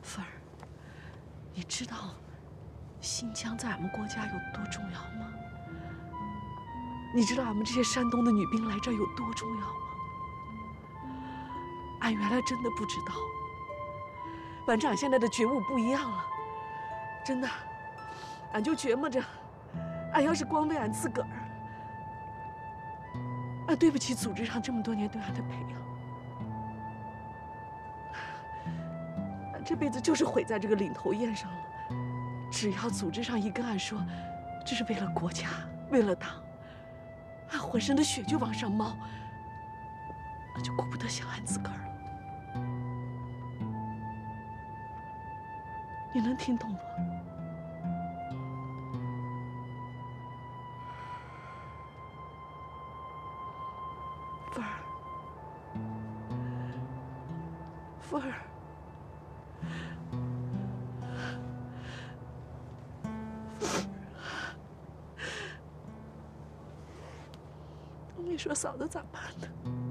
芬儿，你知道新疆在俺们国家有多重要吗？你知道俺们这些山东的女兵来这儿有多重要吗？俺原来真的不知道，反正俺现在的觉悟不一样了，真的，俺就琢磨着，俺要是光为俺自个儿，俺对不起组织上这么多年对俺的培养。 这辈子就是毁在这个领头雁上了。只要组织上一跟俺说，这是为了国家，为了党，俺浑身的血就往上冒，俺就顾不得想俺自个儿了。你能听懂不？芬儿，芬儿。 你说嫂子咋办呢？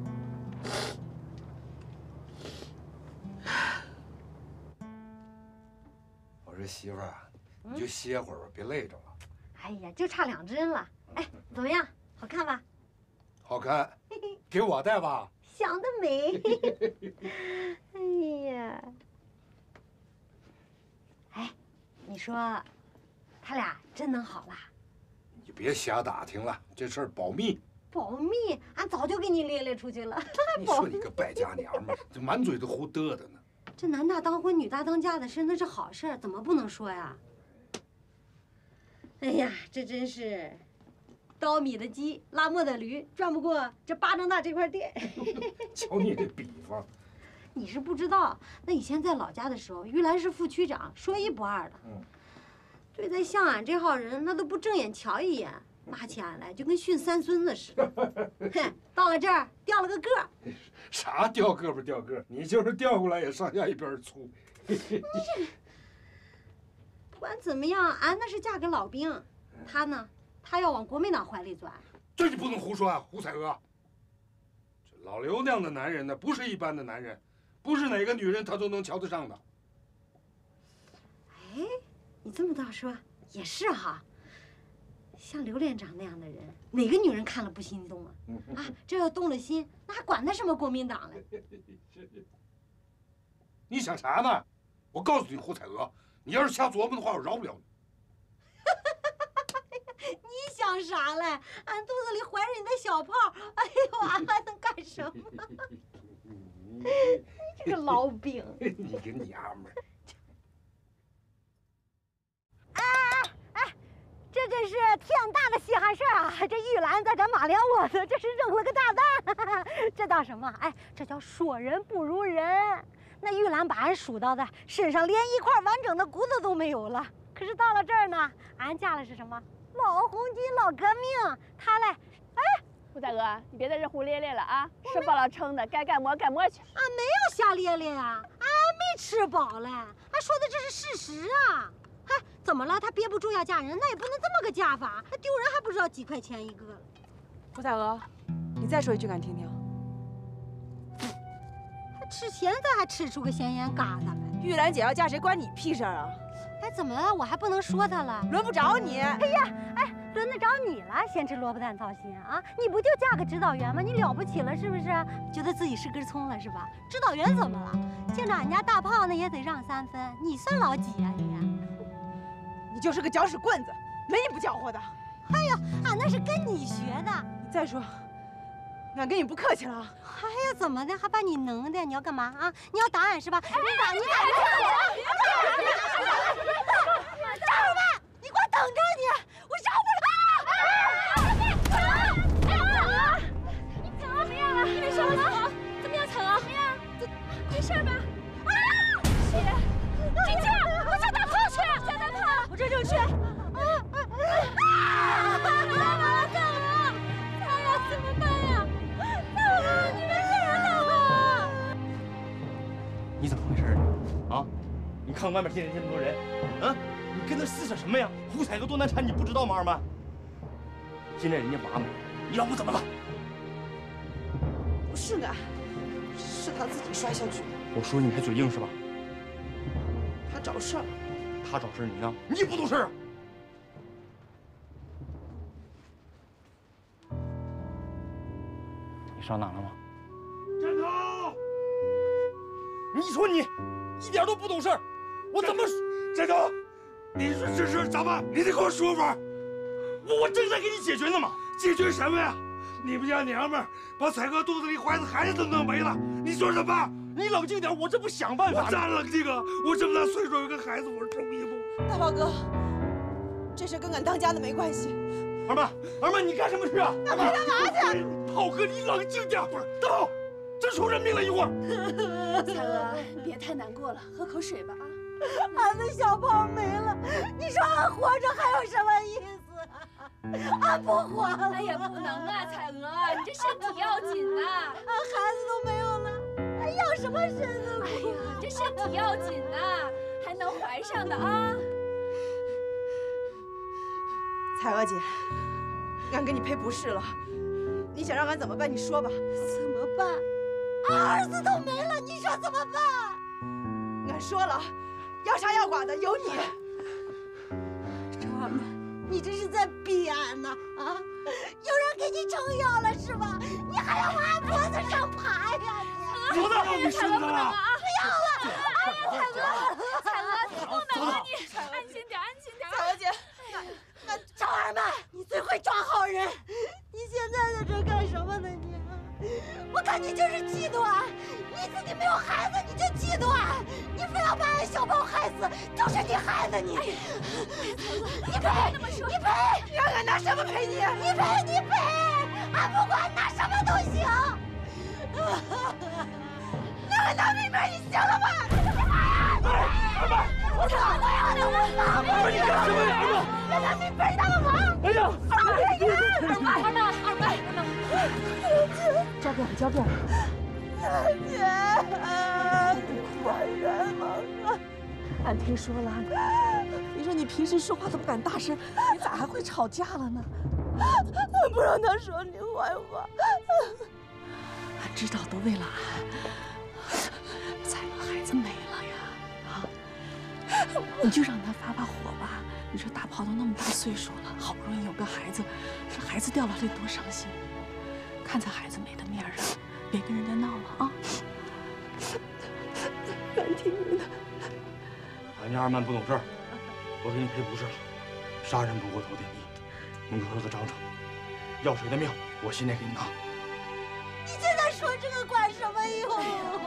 我说媳妇儿啊，你就歇会儿吧，别累着了。 哎呀，就差2针了。哎，怎么样？好看吧？ 好看，给我戴吧。 想得美。哎呀，哎，你说，他俩真能好啦？ 你别瞎打听了，这事儿保密。 保密，俺早就给你列出去了。 你说你个败家娘们儿，这满嘴都胡嘚嘚呢。 这男大当婚，女大当嫁的事，那是好事，怎么不能说呀？哎呀，这真是苞米的鸡，拉磨的驴，转不过这巴掌大这块地。 瞧你这比方， 你是不知道，那以前在老家的时候，玉兰是副区长，说一不二的。对待像俺这号人，那都不正眼瞧一眼。 骂起俺来就跟训3孙子似的，哼！到了这儿掉了个个儿， 啥掉个不掉个？你就是掉过来也上下一边粗。你这不管怎么样，俺那是嫁给老兵，他呢，他要往国民党怀里钻。 这你不能胡说啊，胡彩娥！这老刘那样的男人呢，不是一般的男人，不是哪个女人他都能瞧得上的。 哎，你这么倒说也是哈。 像刘连长那样的人，哪个女人看了不心动啊？啊，这要动了心，那还管他什么国民党嘞？ 你想啥呢？我告诉你，胡彩娥，你要是瞎琢磨的话，我饶不了你。 你想啥嘞？俺肚子里怀着你的小炮，哎呦，俺还能干什么？你这个老兵！ 你个娘们儿！ 这真是天大的稀罕事儿啊！这玉兰在这马连窝子，这是扔了个炸弹，这叫什么？哎，这叫说人不如人。那玉兰把俺数到的身上连一块完整的骨头都没有了，可是到了这儿呢，俺嫁的是什么？老红军、老革命。他嘞，哎， 胡大哥，你别在这胡咧咧了啊！吃饱了撑的，该干么干么去。 俺没有瞎咧咧啊，俺没吃饱嘞，俺说的这是事实啊。 哎，怎么了？他憋不住要嫁人，那也不能这么个嫁法，还丢人还不知道几块钱一个。 胡彩娥，你再说一句，俺听听。 他现在还吃出个闲言疙瘩来。 玉兰姐要嫁谁，关你屁事啊！ 哎，怎么了？我还不能说她了？ 轮不着你。 哎呀，哎，轮得着你了，先吃萝卜蛋操心啊！你不就嫁个指导员吗？你了不起了是不是？觉得自己是根葱了是吧？指导员怎么了？见着俺家大炮那也得让3分，你算老几呀你？ 你就是个搅屎棍子，没你不搅和的。 哎呀，俺那是跟你学的。 你再说，俺跟你不客气了。 哎呀，怎么的？还把你能的？你要干嘛啊？你要打俺是吧？你打！站住吧！你给我等着你！我饶不了！ 你怎么样了？你没事吧？怎么样，彩娥？怎么样？没事吧？啊！血！金姐，我叫大炮去！叫大炮！我这就去。怎么办呀？大炮，你没事吧？大炮！ 你怎么回事呢？啊？你看外面天天这么多人，啊？你跟他撕扯什么呀？胡彩娥多难缠，你不知道吗？二曼，现在人家娃没了，你老婆怎么了？ 不是俺，是他自己摔下去的。 我说你还嘴硬是吧？ 找事儿。 他找事儿，你呢？你不懂事儿啊！你上哪了吗？ 站头！ 你说你一点都不懂事儿，我怎么？ 站头！你说这事咋办？你得给我说法。 我正在给你解决呢嘛。 解决什么呀？你们家娘们儿把彩娥肚子里怀的孩子都弄没了，你说怎么办？ 你冷静点，我这不想办法呢。 我咋冷静啊？我这么大岁数有个孩子，我中意不？ 大炮哥，这事跟俺当家的没关系。 二妈，二妈，你干什么去啊？ 大炮干嘛去？ 炮哥，你冷静点。不是，大炮，真出人命了一会儿。 彩娥，你别太难过了，喝口水吧啊。 俺的小炮没了，你说俺活着还有什么意思？俺不活了。 哎呀，不能啊，彩娥，你这身体要紧呐。 俺孩子都没有了，还要什么身子骨？ 哎呀，你这身体要紧呐，还能怀上的啊。 彩娥姐，俺给你赔不是了，你想让俺怎么办？你说吧。 怎么办？俺儿子都没了，你说怎么办？ 俺说了，要杀要剐的有你。 周二妹，你这是在逼俺呢？啊，有人给你撑腰了是吧？你还要往俺脖子上爬呀你？ 我哪有你身子了？ 不要了！哎呀， 彩娥，你不能啊你，安心点，安心点。 彩娥姐， 那赵二妹，你最会装好人。你现在在这干什么呢你？我看你就是嫉妒俺，你自己没有孩子你就嫉妒俺，你非要把俺小宝害死，就是你害的你。你赔，你赔， 让俺拿什么赔你？ 你赔，你赔，俺不管拿什么都行。那俺拿命赔你行了吗？ 二妹， 我操！我要你我妈！ 二妹，你干什么呀？二妹， 我拿命赔他个忙！ 哎呀， 二妹， 交给我，交给我。 姐，我冤枉啊！ 俺听说了，你说你平时说话都不敢大声，你咋还会吵架了呢？ 我不让他说你坏话。 俺知道都为了俺，彩娥孩子没了呀，啊！你就让他发发火吧。你说大炮都那么大岁数了，好不容易有个孩子，这孩子掉了得多伤心。看在孩子没的面上，别跟人家闹了啊！俺听你的。 俺家二曼不懂事儿，我给你赔不是了。杀人不过头点地，门口有个章程，要谁的命，我现在给你拿。 你现在说这个管什么用？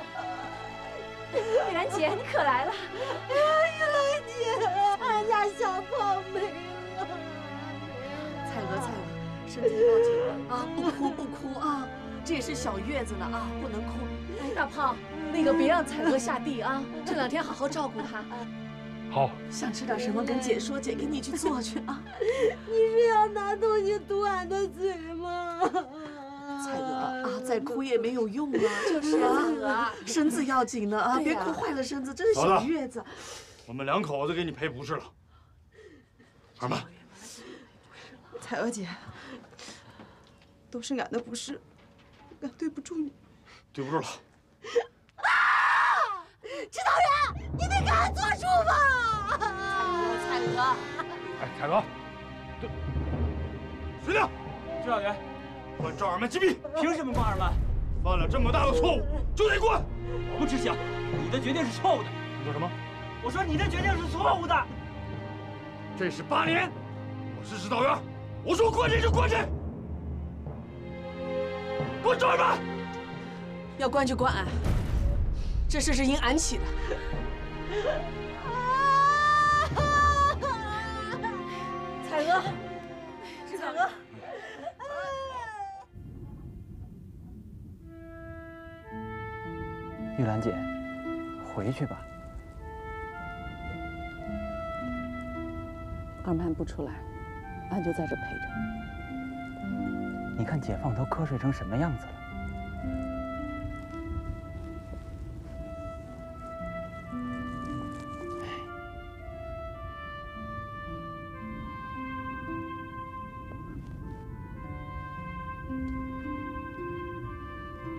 玉兰姐，你可来了。 哎呀，玉兰姐，俺家小炮没了。 彩娥，彩娥，身体要紧啊，不哭不哭啊，这也是小月子呢啊，不能哭。哎，大炮，那个别让彩娥下地啊，这2天好好照顾她。 好。 想吃点什么跟姐说，姐给你去做去啊。 你是要拿东西堵俺的嘴吗？ 彩娥啊，再哭也没有用啊， 就是啊， 身子要紧的啊，别哭坏了身子，这是小月子。 我们2口子给你赔不是了。二曼， 彩娥姐，都是俺的不是，俺对不住你。 对不住了。 指导员，你得给俺做主吧！ 彩娥， 哎，凯哥，对，随令。 指导员，关赵二曼击毙。 凭什么关二曼？ 犯了这么大的错误就得关。 我不知晓，你的决定是错误的。 你说什么？ 我说你的决定是错误的。 这是8年，我是指导员，我说关这就关这。关赵二曼。 要关就关俺，这事是因俺起的。 彩娥，彩娥。 玉兰姐，回去吧。 二曼不出来，俺就在这陪着。 你看解放都瞌睡成什么样子了？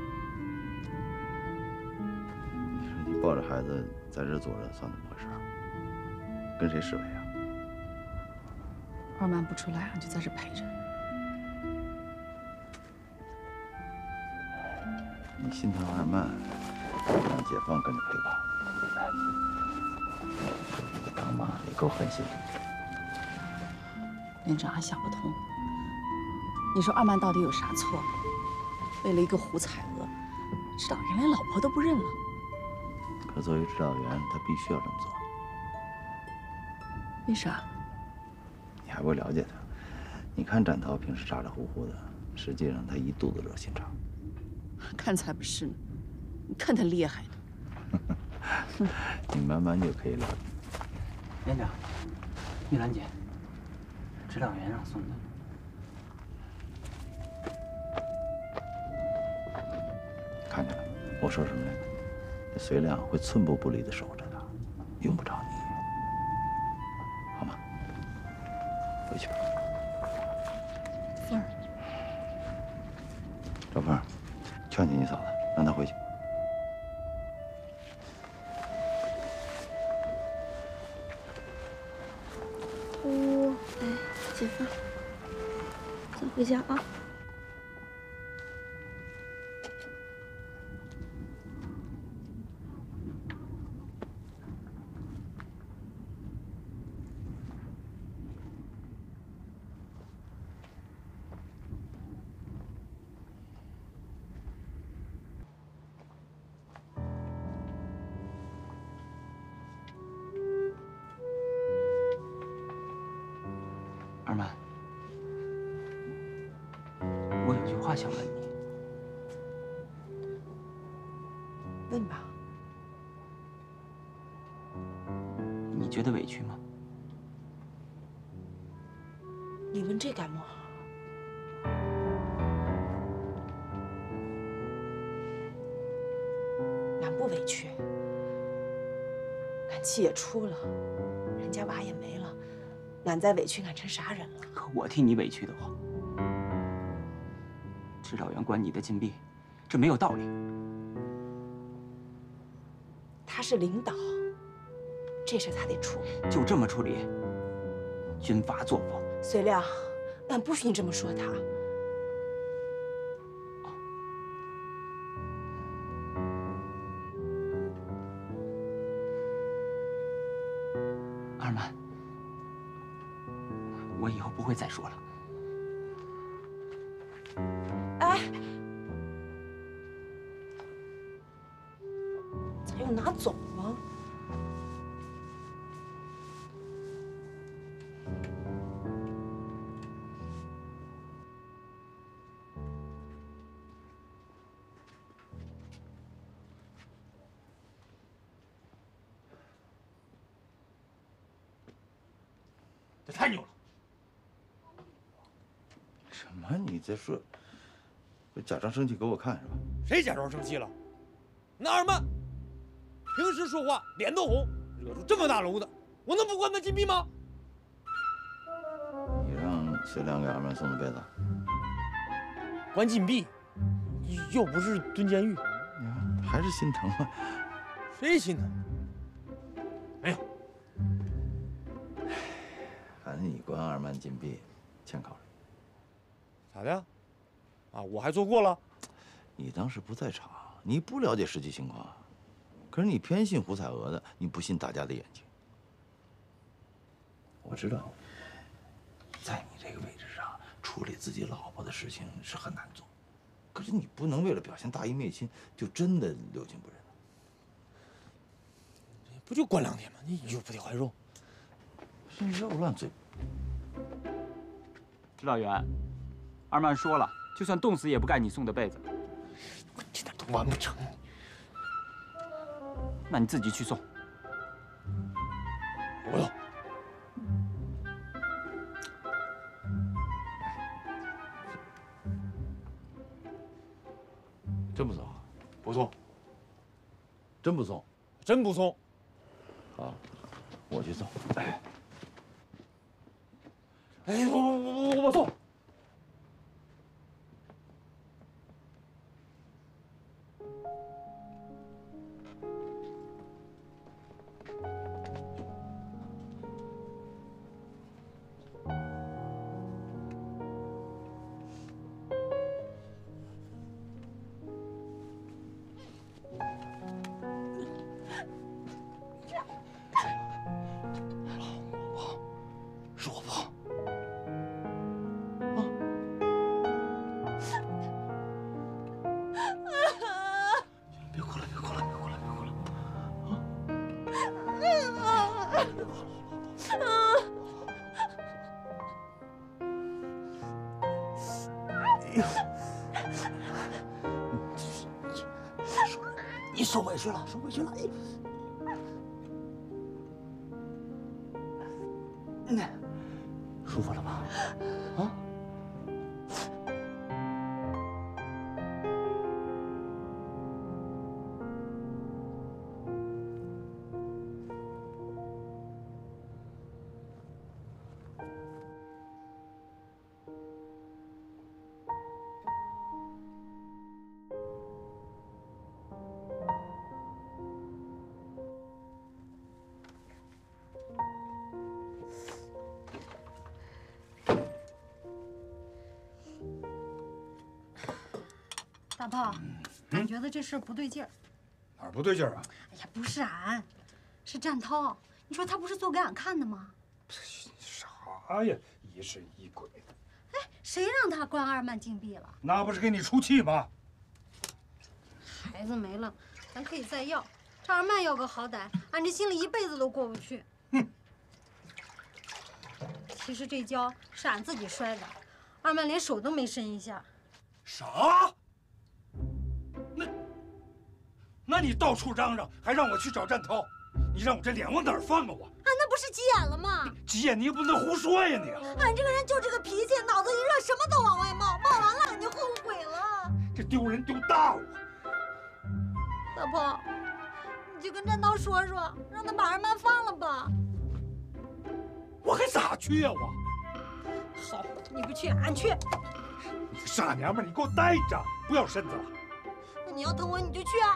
抱着孩子在这坐着算怎么回事？ 跟谁示威啊？ 二曼不出来，俺就在这陪着。 你心疼二曼，让解放跟着陪跑。你个当妈的也够狠心的。 连长还想不通，你说二曼到底有啥错？为了一个胡彩娥，指导员连老婆都不认了。 可作为指导员，他必须要这么做。 为啥？ 你还不了解他？你看展涛平时咋咋呼呼的，实际上他一肚子热心肠。 看才不是呢，你看他厉害的。 你慢慢就可以了解。 连长，玉兰姐，指导员让送的。 看见了吗？我说什么来着？这隋亮会寸步不离的守着他，用不着你，好吗？回去吧。 凤儿， 赵凤，劝劝你嫂子，让她回去。 哎，解放，咱回家啊。 二曼，我有句话想问你。 问吧。 你觉得委屈吗？ 你问这干么？俺不委屈，俺气也出了，人家娃也没了，俺再委屈，俺成啥人了？ 可我替你委屈的慌。指导员管你的禁闭，这没有道理。 他是领导，这事他得处理。 就这么处理，军阀作风。 隋亮，俺不许你这么说他。 二曼，我以后不会再说了。 哎，咋又拿走了？ 这太牛了！ 什么？你在说？假装生气给我看是吧？ 谁假装生气了？那二曼平时说话脸都红，惹出这么大娄子，我能不关他禁闭吗？ 你让隋亮给二曼送的被子， 关禁闭，又不是蹲监狱， 还是心疼吗？ 谁心疼？没有。 反正你关二曼禁闭，欠考虑。 咋的？啊，我还做过了。 你当时不在场，你不了解实际情况。可是你偏信胡彩娥的，你不信大家的眼睛。我知道，在你这个位置上处理自己老婆的事情是很难做，可是你不能为了表现大义灭亲，就真的留情不认。 不就关2天吗？你又不得怀肉， 是肉乱嘴。 指导员，二曼说了，就算冻死也不盖你送的被子。 我这点都完不成。 那你自己去送。 不用。 真不送？ 不送。 真不送？ 真不送。 好，我去送。 哎，我送。 受委屈了，受委屈了。舒服了吧？啊？ 大炮，俺觉得这事儿不对劲儿。 哪儿不对劲儿啊？ 哎呀，不是俺，是战涛。你说他不是做给俺看的吗？ 啥呀，疑神疑鬼的。 哎，谁让他关二曼禁闭了？ 那不是给你出气吗？ 孩子没了，咱可以再要。这二曼要个好歹，俺这心里一辈子都过不去。 哼。 其实这跤是俺自己摔的，二曼连手都没伸一下。 啥？那你到处嚷嚷，还让我去找战涛，你让我这脸往哪儿放啊我？ 俺那不是急眼了吗？ 急眼你也不能胡说呀你！ 俺这个人就这个脾气，脑子一热什么都往外冒，冒完了俺就后悔了。 这丢人丢大我！ 大炮，你就跟战涛说说，让他把二曼放了吧。 我还咋去呀我？ 好，你不去，俺去。 你个傻娘们，你给我待着，不要身子了。 那你要疼我，你就去啊。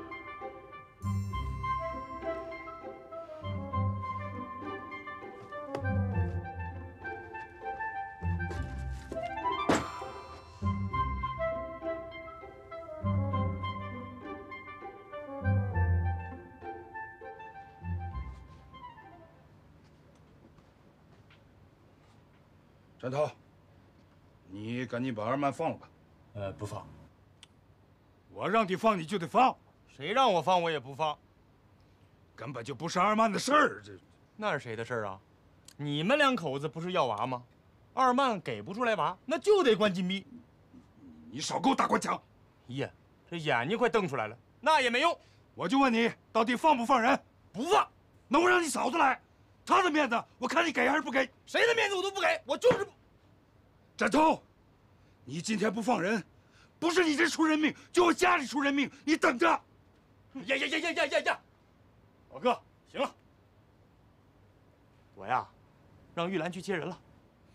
战涛，你赶紧把二曼放了吧。 不放。 我让你放你就得放， 谁让我放我也不放。 根本就不是二曼的事儿，这那是谁的事儿啊？你们两口子不是要娃吗？二曼给不出来娃，那就得关禁闭。 你少给我打官腔！ 爷，这眼睛快瞪出来了，那也没用。 我就问你，到底放不放人？ 不放。 那我让你嫂子来，她的面子我看你给还是不给？ 谁的面子我都不给，我就是不。 战涛，你今天不放人，不是你这出人命，就我家里出人命，你等着！ 呀！老哥，行了，我呀，让玉兰去接人了。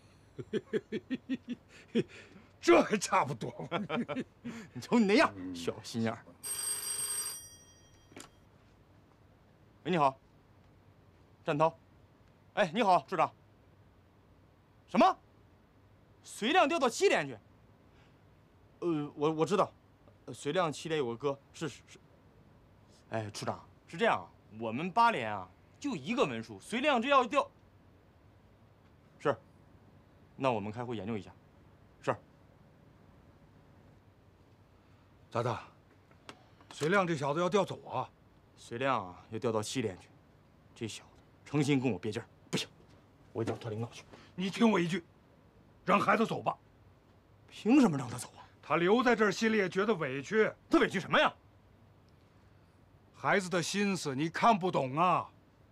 这还差不多吧？ 你瞅你那样，小心眼儿。喂，你好，战涛。哎，你好，处长。什么？隋亮调到7连去？我知道，隋亮7连有个哥，是。哎，处长是这样啊，我们8连啊就一个文书，隋亮这要调。是，那我们开会研究一下。是。 咋的？隋亮这小子要调走啊？ 隋亮啊要调到7连去，这小子诚心跟我憋劲儿，不行，我一定要找领导去。 你听我一句，让孩子走吧。 凭什么让他走啊？ 他留在这儿心里也觉得委屈。 他委屈什么呀？ 孩子的心思你看不懂啊。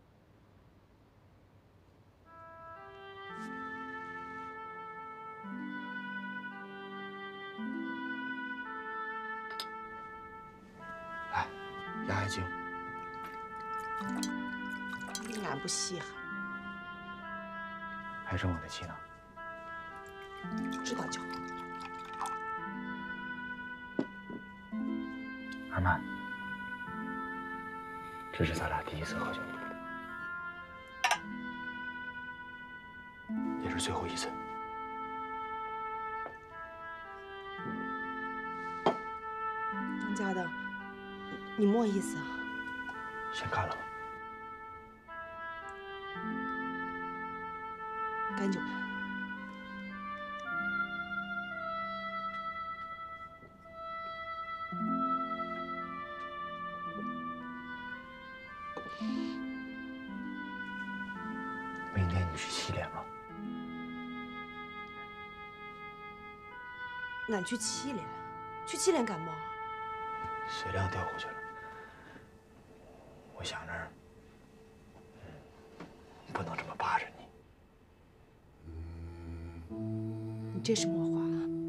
来，压压惊。 俺不稀罕。 还生我的气呢。 知道就好。 二曼，这是咱俩第一次喝酒， 也是最后一次。 当家的，你么意思啊？ 先干了吧。 干就干。 明天你去7连吧。 俺去7连，去7连干嘛？ 隋亮调回去了， 你这是魔化。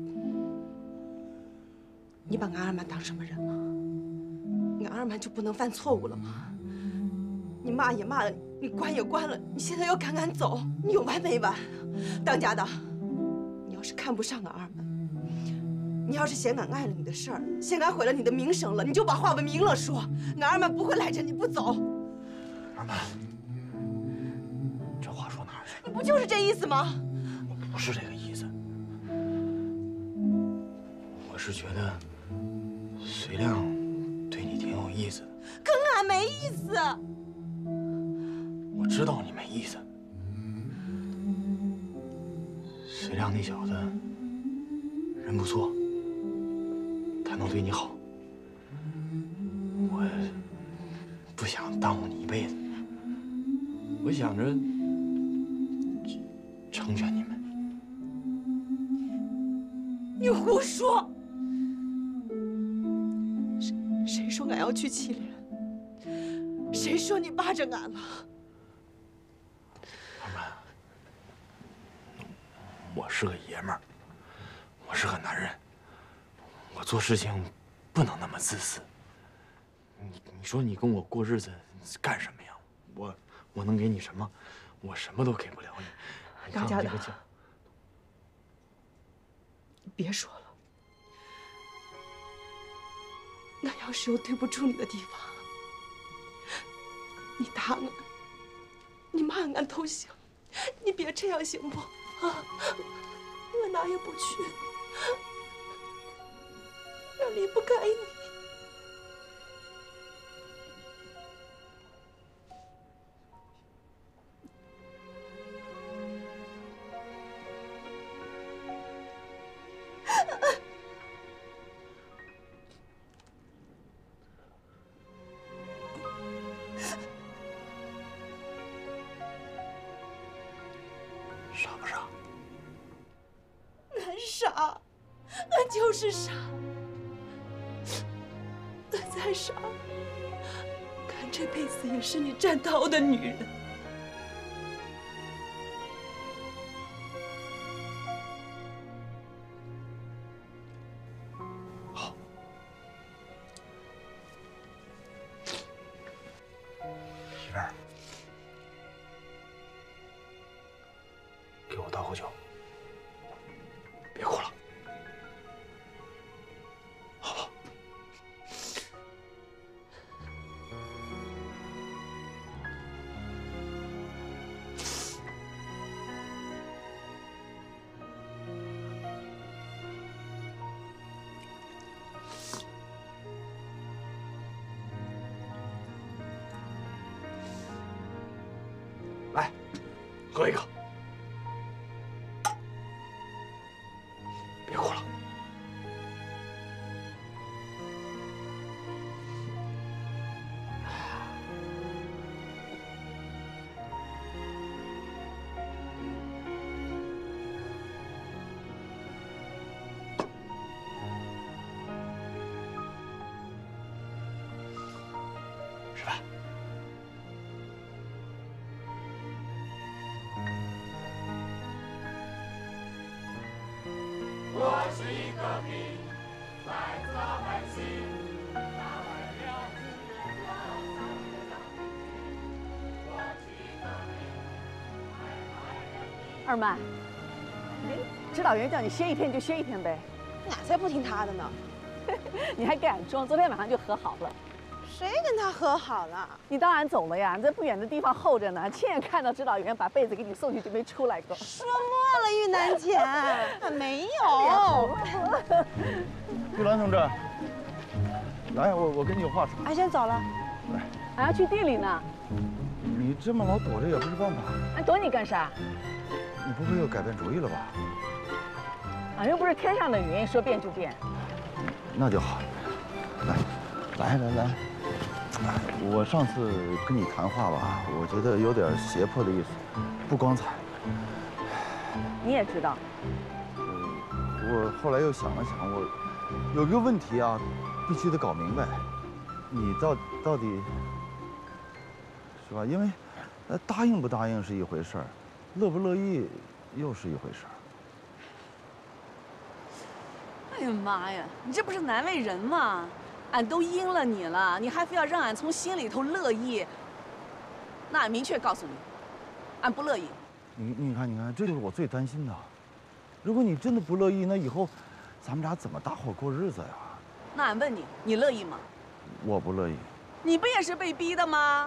你把俺二曼当什么人了？俺二曼就不能犯错误了吗？你骂也骂了，你关也关了，你现在要赶俺走，你有完没完？当家的，你要是看不上俺二曼，你要是嫌俺碍了你的事儿，嫌俺毁了你的名声了，你就把话问明了说。俺二曼不会赖着你不走。 二曼，这话说哪儿去？ 你不就是这意思吗？ 不是这个意思，我是觉得隋亮对你挺有意思的。 跟俺没意思。 我知道你没意思。隋亮那小子人不错，他能对你好，我不想耽误你一辈子。我想着成全你们。 你胡说！谁说俺要去乞怜？谁说你巴着俺了？ 二曼，我是个爷们儿，我是个男人，我做事情不能那么自私。你说你跟我过日子干什么呀？我能给你什么？我什么都给不了你。 当家的，你别说了。俺要是有对不住你的地方，你打俺，你骂俺都行，你别这样行不？啊，我哪也不去，俺离不开你。 傻不傻？ 俺傻，俺就是傻。俺再傻，俺这辈子也是你战涛的女人。 好，媳妇儿，给我倒口酒，别哭了，好不好？来，喝一个。别哭了。吃饭。 我是一个兵，来自老百姓，打败了敌人的三个大敌军。我是一个兵， 二曼，指导员叫你歇一天就歇一天呗。 俺才不听他的呢。 你还敢装？昨天晚上就和好了。 谁跟他和好了？ 你当然走了呀，你在不远的地方候着呢。亲眼看到指导员把被子给你送去，就没出来过。 说墨了，玉兰姐，俺没有。 玉兰同志，来，我跟你有话说。 俺先走了。 来， 俺要去店里呢。 你这么老躲着也不是办法。 俺躲你干啥？ 你不会又改变主意了吧？ 俺又不是天上的云，说变就变。 那就好。来，我上次跟你谈话吧，我觉得有点胁迫的意思，不光彩。 你也知道。 我后来又想了想，我有个问题啊，必须得搞明白。你到底是吧？因为答应不答应是一回事儿，乐不乐意又是一回事儿。 哎呀妈呀，你这不是难为人吗？俺都应了你了，你还非要让俺从心里头乐意？那俺明确告诉你，俺不乐意。 你看，这就是我最担心的。如果你真的不乐意，那以后咱们俩怎么搭伙过日子呀？ 那俺问你，你乐意吗？ 我不乐意。 你不也是被逼的吗？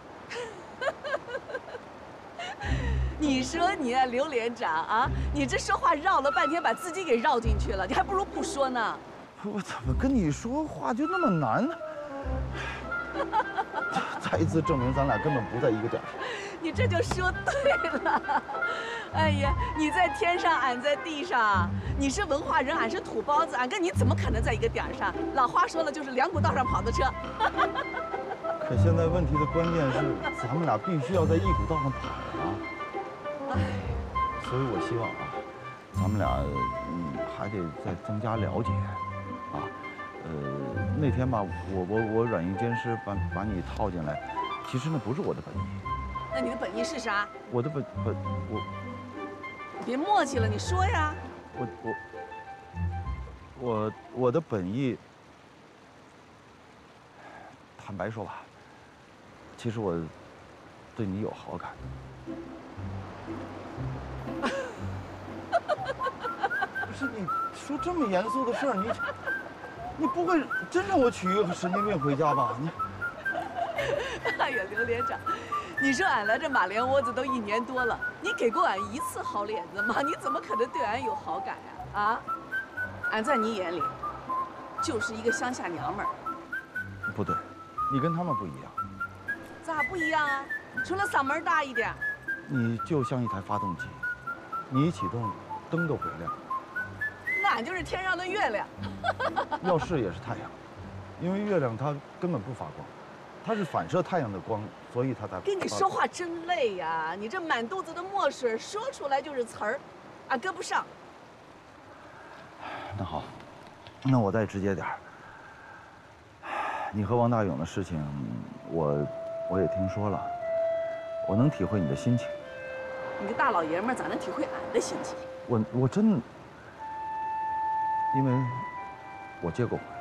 你说你啊，刘连长啊，你这说话绕了半天，把自己给绕进去了，你还不如不说呢。 我怎么跟你说话就那么难呢？再一次证明咱俩根本不在一个点上。 你这就说对了。哎呀，你在天上，俺在地上。你是文化人，俺是土包子，俺跟你怎么可能在一个点上？老话说了，就是两股道上跑的车。 可现在问题的关键是，咱们俩必须要在一股道上跑啊。所以我希望啊，咱们俩还得再增加了解啊。那天吧，我软硬兼施把你套进来，其实那不是我的本意。 那你的本意是啥？ 我的我别磨叽了，你说呀。 我的本意，坦白说吧，其实我对你有好感。不是你说这么严肃的事儿，你不会真让我娶一个神经病回家吧？你。 哎呀，刘连长，你说俺来这马连窝子都1年多了，你给过俺一次好脸子吗？你怎么可能对俺有好感呀？啊，俺在你眼里就是一个乡下娘们儿。 不对，你跟他们不一样。 咋不一样啊？除了嗓门大一点。 你就像一台发动机，你一启动，灯都会亮。 那俺就是天上的月亮。 要是也是太阳，因为月亮它根本不发光。它是反射太阳的光，所以它才。 跟你说话真累呀！你这满肚子的墨水，说出来就是词儿，俺跟不上。 那好，那我再直接点儿。你和王大勇的事情，我也听说了，我能体会你的心情。 你个大老爷们儿咋能体会俺的心情？ 我真，因为我结过婚，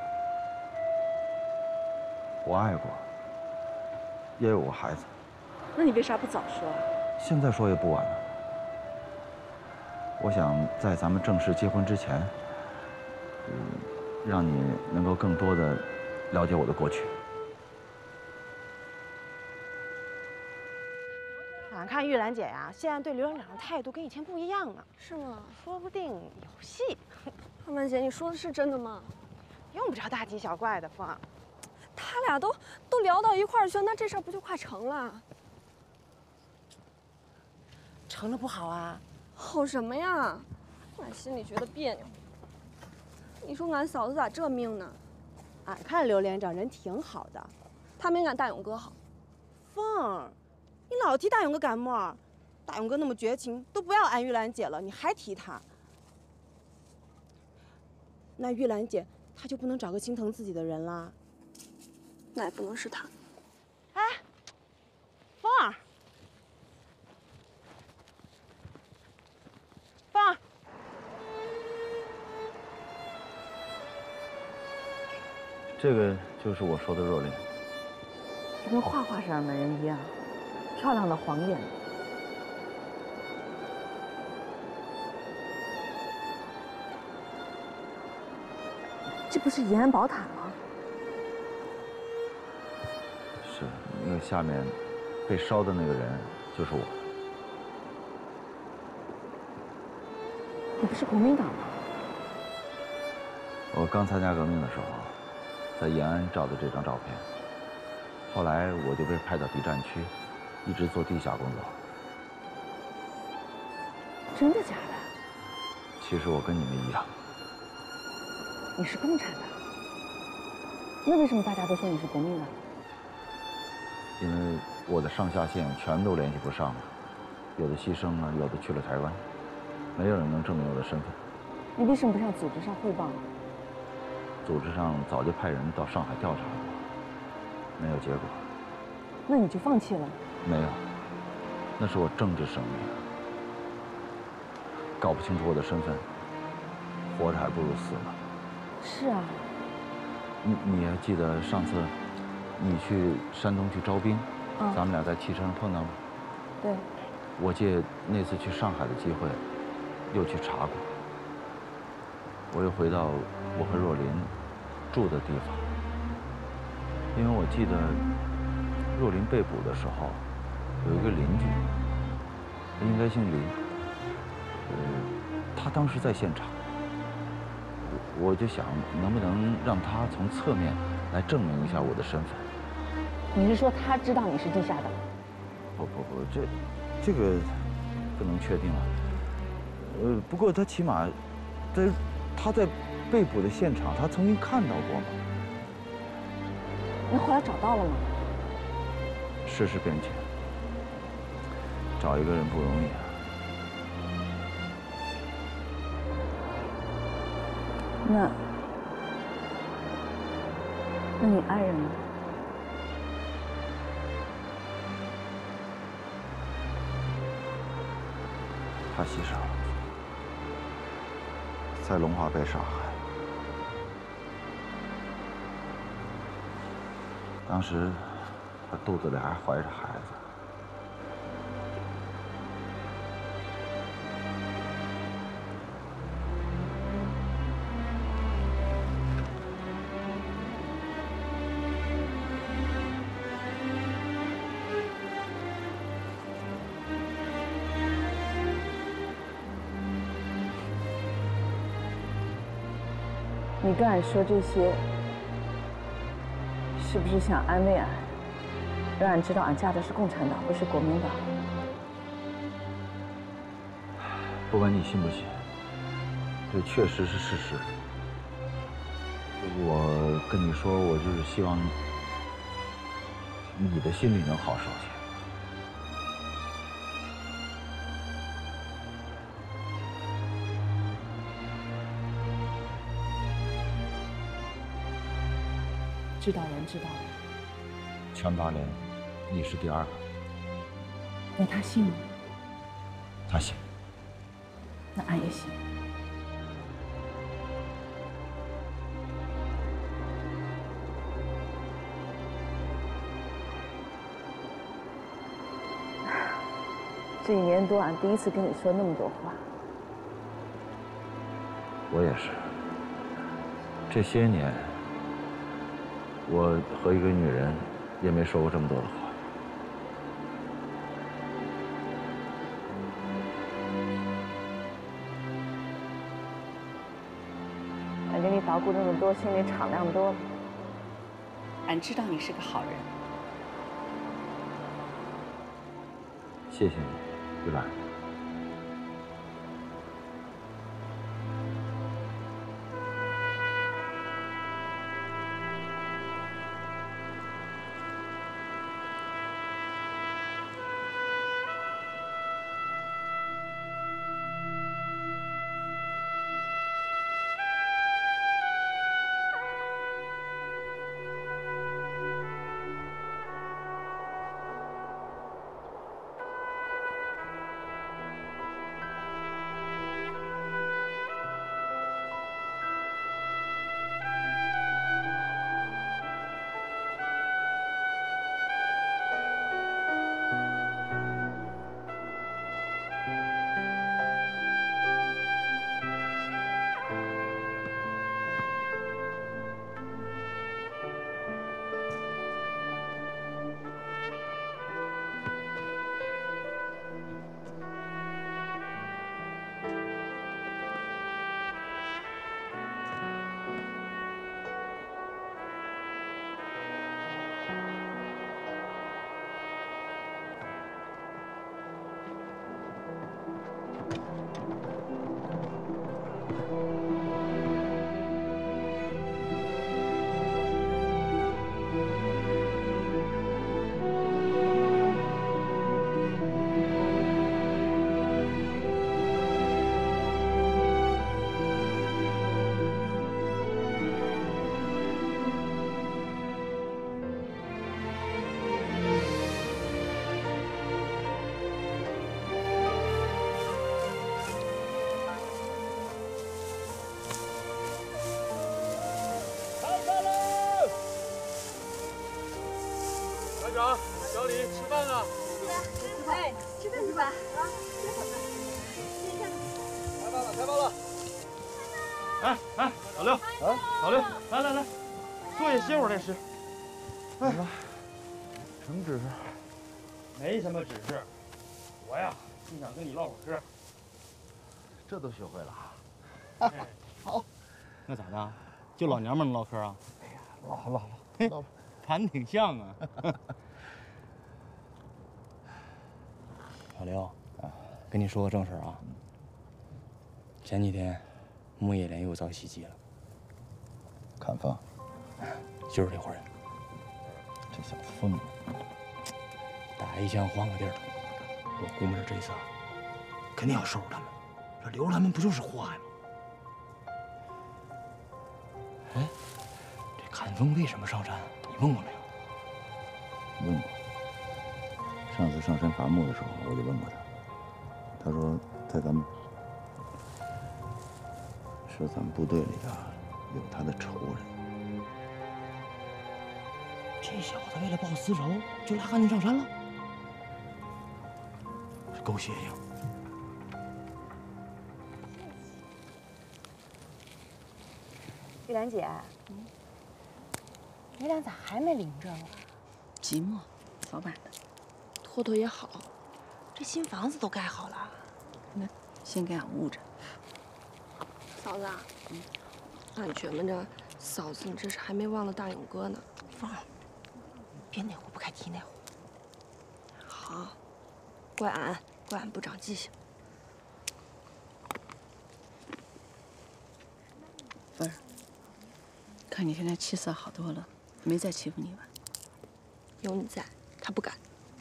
我爱过。也有过孩子， 那你为啥不早说？ 现在说也不晚了。我想在咱们正式结婚之前，让你能够更多的了解我的过去。 俺看玉兰姐呀，现在对刘连长的态度跟以前不一样了。 是吗？ 说不定有戏。 二曼姐，你说的是真的吗？ 用不着大惊小怪的，凤。 他俩都聊到一块儿去了，那这事儿不就快成了？ 成了不好啊？ 好什么呀？俺心里觉得别扭。你说俺嫂子咋这命呢？ 俺看刘连长人挺好的， 他没俺大勇哥好。 凤，你老提大勇哥感冒，大勇哥那么绝情，都不要俺玉兰姐了，你还提他？那玉兰姐她就不能找个心疼自己的人啦？ 那也不能是他。 哎，凤儿，凤儿， 这个就是我说的若琳， 就跟画画上的人一样，漂亮的黄眼。这不是延安宝塔吗？ 是那个下面被烧的那个人就是我。 你不是国民党吗？ 我刚参加革命的时候，在延安照的这张照片。后来我就被派到敌占区，一直做地下工作。 真的假的？ 其实我跟你们一样。 你是共产党？那为什么大家都说你是国民党？ 因为我的上下线全都联系不上了，有的牺牲了，有的去了台湾，没有人能证明我的身份。 你为什么不向组织上汇报呢？ 组织上早就派人到上海调查过，没有结果。 那你就放弃了？ 没有，那是我政治生命。搞不清楚我的身份，活着还不如死了。 是啊。 你还记得上次你去山东去招兵，咱们俩在汽车上碰到吗？ 对。 我借那次去上海的机会，又去查过。我又回到我和若琳住的地方，因为我记得若琳被捕的时候，有一个邻居，应该姓林，他当时在现场。我就想，能不能让他从侧面来证明一下我的身份？ 你是说他知道你是地下党？ 不，这个不能确定了。不过他起码他在被捕的现场，他曾经看到过嘛。 那后来找到了吗？ 世事变迁，找一个人不容易啊。 那你爱人呢？ 他牺牲了，在龙华被杀害。当时他肚子里还怀着孩子。 你跟俺说这些，是不是想安慰俺，让俺知道俺嫁的是共产党，不是国民党？ 不管你信不信，这确实是事实。我跟你说，我就是希望你的心里能好受些。 知道人知道人。 全八连，你是第二个。 那他信吗？ 他信。 那俺也信。这1年多，俺第一次跟你说那么多话。 我也是。这些年，我和一个女人也没说过这么多的话。 俺给你捣鼓那么多，心里敞亮多了。俺知道你是个好人。 谢谢你，玉兰。 里吃饭啊！ 哎，吃饭去吧。啊， 开饭了！哎，老刘，老刘，来，坐下歇会儿再吃。 哎，什么指示？ 没什么指示，我呀就想跟你唠会嗑。 这都学会了。 好，那咋的？就老娘们能唠嗑啊？ 哎呀，唠， 谈挺像啊。老刘，跟你说个正事儿啊。前几天，木叶莲又遭袭击了。 砍房， 就是这伙人。 这小子疯了， 打一枪换个地儿。我估摸着这次啊，肯定要收拾他们。这留着他们不就是祸害吗？哎，这砍风为什么上山？你问过没有？ 问过。上次上山伐木的时候，我就问过他，他说在咱们部队里啊，有他的仇人。这小子为了报私仇，就拉汉奸上山了，这够邪性。 玉兰姐，你俩咋还没领证啊？ 寂寞，早晚的。 拖拖也好，这新房子都盖好了。 那先给俺捂着。 嫂子，俺觉摸着嫂子你这是还没忘了大勇哥呢。 凤儿，别哪壶不开提哪壶。 好，怪俺不长记性。 凤儿，看你现在气色好多了，没再欺负你吧？ 有你在，他不敢。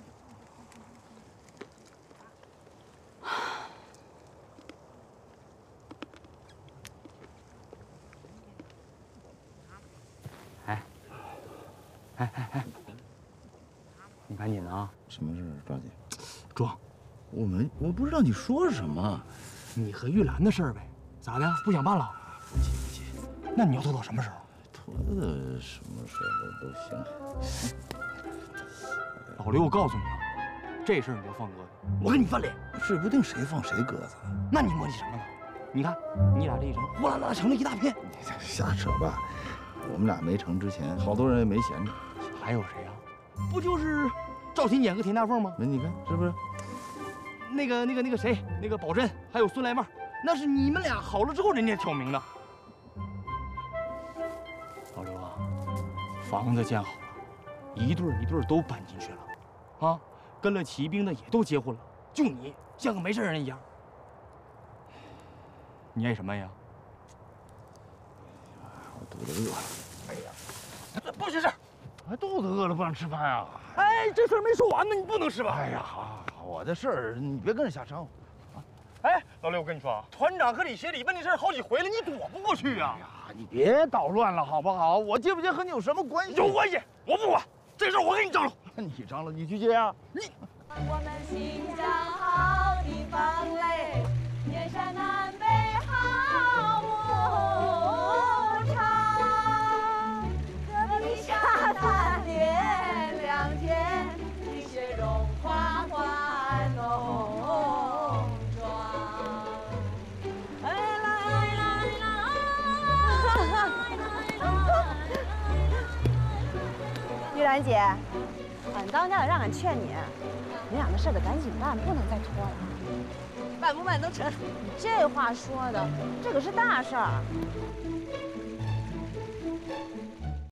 哎，你赶紧的啊！ 什么事，抓紧。 壮， 我不知道你说什么。 你和玉兰的事儿呗，咋的？不想办了？ 不急。 那你要拖到什么时候？ 拖到什么时候都行。 老刘，我告诉你啊，这事儿你就放鸽子，我跟你翻脸。 指不定谁放谁鸽子。 那你磨叽什么呢？你看，你俩这一整，呼啦啦成了一大片。 你瞎扯吧。我们俩没成之前，好多人也没闲着。 还有谁啊？不就是赵婷演和田大凤吗？ 你看是不是？ 那个谁，那个宝珍，还有孙来妹，那是你们俩好了之后人家挑明的。老刘啊，房子建好了，一对一对都搬进去了，啊，跟了骑兵的也都结婚了，就你像个没事人一样。你爱什么呀？ 我肚子饿了。 哎呀，不行事， 还肚子饿了不让吃饭啊？ 哎，这事儿没说完呢，你不能吃饭。 哎呀，好，我的事儿你别跟着瞎掺和。 哎，老刘，我跟你说啊，团长和李协理问这事儿好几回了，你躲不过去啊！ 哎呀，你别捣乱了好不好？我接不接和你有什么关系？ 有关系，我不管，这事儿我给你张罗。 你张罗，你去接啊！ 你。 我们新疆好地方嘞，燕山南北好无常，隔壁沙滩连两天，冰雪融化换农庄。哎啦哎啦哎啦！ 玉兰姐，俺当家的让俺劝你，你俩的事得赶紧办，不能再拖了。 办不办都成。 你这话说的，这可是大事儿。